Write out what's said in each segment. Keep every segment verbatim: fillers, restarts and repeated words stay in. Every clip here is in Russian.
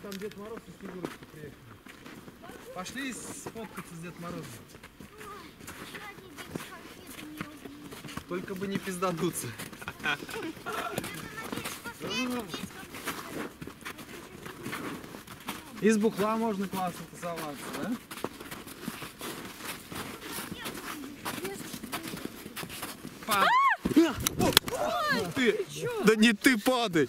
там Дед Мороз и Снегурочка приехали. Пошли сфоткаться с Дед Морозом. Только бы не пиздадуться. Из бухла можно классно тусоваться, да? Пад... Ты... Да не ты падай!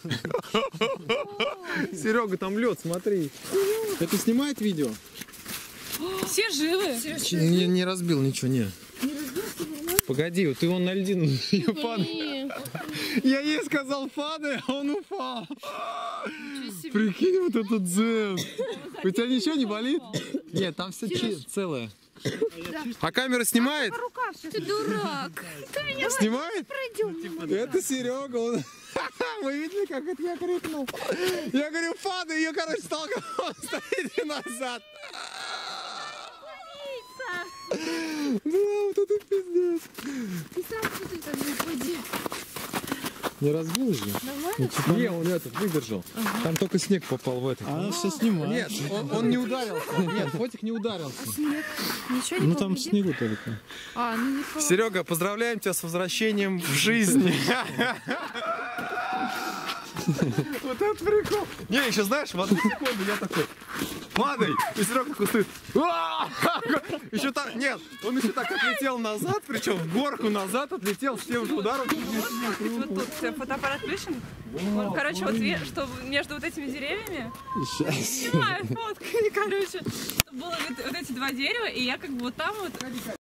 Серега, там лед, смотри. Это снимает видео? Все живы? Не, не разбил ничего, не. Погоди, вот ты вон на льдину падай. Я ей сказал падай, а он упал. Прикинь, вот этот дзен. У тебя ничего не болит? Нет, там все целое. А камера снимает? Ты дурак. Ты меня снимает? Пройдем. Это Серега. Он... Вы видели, как это я крикнул? Я говорю, падай, ее, короче, столкнул. Стоите назад. Да, вот это пиздец. Ты сам смотри, там не упади. Не разбил же? Нормально? Не, он этот выдержал. Ага. Там только снег попал в этот. А все снимает. Нет, он, он не ударился. Нет, фотик не ударился. А снег? Ничего не Ну там снегу только. А, ну не Серега, поздравляем тебя с возвращением в жизнь. Вот это прикол. Не, еще знаешь, в одну секунду я такой, падай, и Серега такой стоит. Еще так, нет, он еще так отлетел назад, причем в горку назад отлетел с тем же ударом. Вот тут фотоаппарат включен. Вот, короче, вот видишь, что между вот этими деревьями снимаю фотками, короче. Было вот, вот эти два дерева, и я как бы вот там вот